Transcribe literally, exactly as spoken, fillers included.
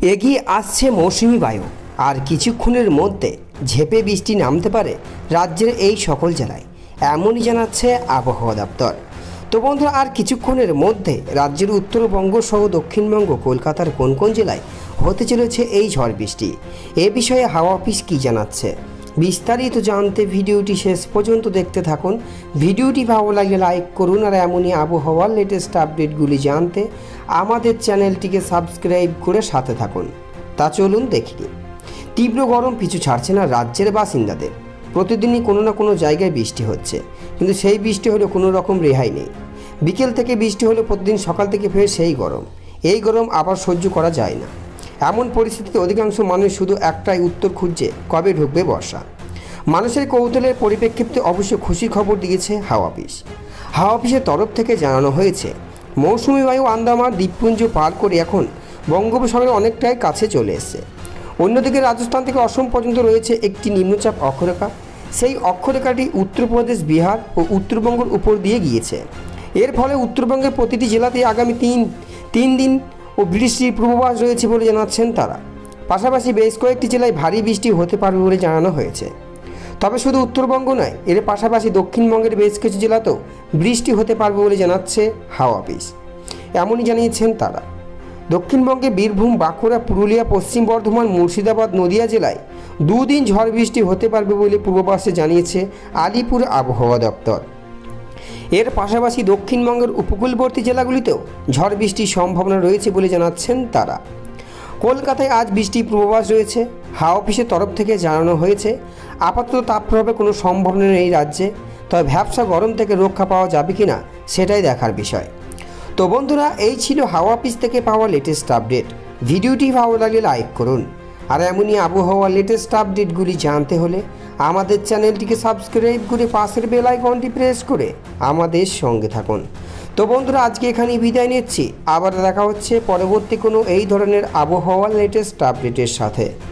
এগিয়ে আসছে মৌসুমি বায়ু, আর কিছুক্ষণের মধ্যে ঝেঁপে বৃষ্টি নামতে পারে রাজ্যের এই সকল জেলায়, এমনই জানাচ্ছে আবহাওয়া দপ্তর। তো বন্ধুরা, আর কিছুক্ষণের মধ্যে রাজ্যের উত্তরবঙ্গ সহ দক্ষিণবঙ্গ কলকাতার কোন কোন জেলায় হতে চলেছে এই ঝড় বৃষ্টি, এ বিষয়ে হাওয়া অফিস কী জানাচ্ছে বিস্তারিত জানতে ভিডিওটি শেষ পর্যন্ত দেখতে থাকুন। ভিডিওটি ভালো লাগলে লাইক করুন, আর এমনই আবহাওয়ার লেটেস্ট আপডেটগুলি জানতে আমাদের চ্যানেলটিকে সাবস্ক্রাইব করে সাথে থাকুন। তা চলুন দেখি। তীব্র গরম পিছু ছাড়ছে না রাজ্যের বাসিন্দাদের। প্রতিদিনই কোনো না কোনো জায়গায় বৃষ্টি হচ্ছে, কিন্তু সেই বৃষ্টি হলে কোনো রকম রেহাই নেই। বিকেল থেকে বৃষ্টি হলে প্রতিদিন সকাল থেকে ফের সেই গরম। এই গরম আবার সহ্য করা যায় না। এমন পরিস্থিতিতে অধিকাংশ মানুষ শুধু একটাই উত্তর খুঁজছে, কবে ঢুকবে বর্ষা। মানুষের কৌতূহলের পরিপ্রেক্ষিতে অবশ্য খুশি খবর দিয়েছে হাওয়া অফিস। হাওয়া অফিসের তরফ থেকে জানানো হয়েছে, মৌসুমি বায়ু আন্দামান দ্বীপপুঞ্জ পার করে এখন বঙ্গোপসাগরের অনেকটাই কাছে চলে এসেছে। অন্যদিকে রাজস্থান থেকে অসম পর্যন্ত রয়েছে একটি নিম্নচাপ অক্ষরেখা। সেই অক্ষরেখাটি উত্তরপ্রদেশ, বিহার ও উত্তরবঙ্গের উপর দিয়ে গিয়েছে। এর ফলে উত্তরবঙ্গের প্রতিটি জেলাতেই আগামী তিন তিন দিন ও বৃষ্টির পূর্বাভাস রয়েছে বলে জানাচ্ছেন তারা। পাশাপাশি বেশ কয়েকটি জেলায় ভারী বৃষ্টি হতে পারবে বলে জানানো হয়েছে। তবে শুধু উত্তরবঙ্গ নয়, এর পাশাপাশি দক্ষিণবঙ্গের বেশ কিছু জেলাতেও বৃষ্টি হতে পারবে বলে জানাচ্ছে হাওয়া অফিস। এমনই জানিয়েছেন তারা। দক্ষিণবঙ্গে বীরভূম, বাঁকুড়া, পুরুলিয়া, পশ্চিম বর্ধমান, মুর্শিদাবাদ, নদিয়া জেলায় দুদিন ঝড় বৃষ্টি হতে পারবে বলে পূর্বাভাসে জানিয়েছে আলিপুর আবহাওয়া দপ্তর। এর পাশাপাশি দক্ষিণবঙ্গের উপকূলবর্তী জেলাগুলিতেও ঝড় বৃষ্টির সম্ভাবনা রয়েছে বলে জানাচ্ছেন তারা। কলকাতায় আজ বৃষ্টির পূর্বাভাস রয়েছে। হাওয়া অফিসের তরফ থেকে জানানো হয়েছে, আপাতত তাপপ্রবাহের কোনো সম্ভাবনা নেই রাজ্যে, তবে ভ্যাপসা গরম থেকে রক্ষা পাওয়া যাবে কিনা সেটাই দেখার বিষয়। তো বন্ধুরা, এই ছিল হাওয়া অফিস থেকে পাওয়া লেটেস্ট আপডেট। ভিডিওটি ভালো লাগলে লাইক করুন, আর এমনই আবহাওয়ার লেটেস্ট আপডেটগুলি জানতে হলে আমাদের চ্যানেলটিকে সাবস্ক্রাইব করে পাশের বেল আইকনটি প্রেস করে আমাদের সঙ্গে থাকুন। তো বন্ধুরা, আজকে এখানেই বিদায় নিচ্ছি। আবার দেখা হচ্ছে পরবর্তী কোনো এই ধরনের আবহাওয়ার লেটেস্ট আপডেটের সাথে।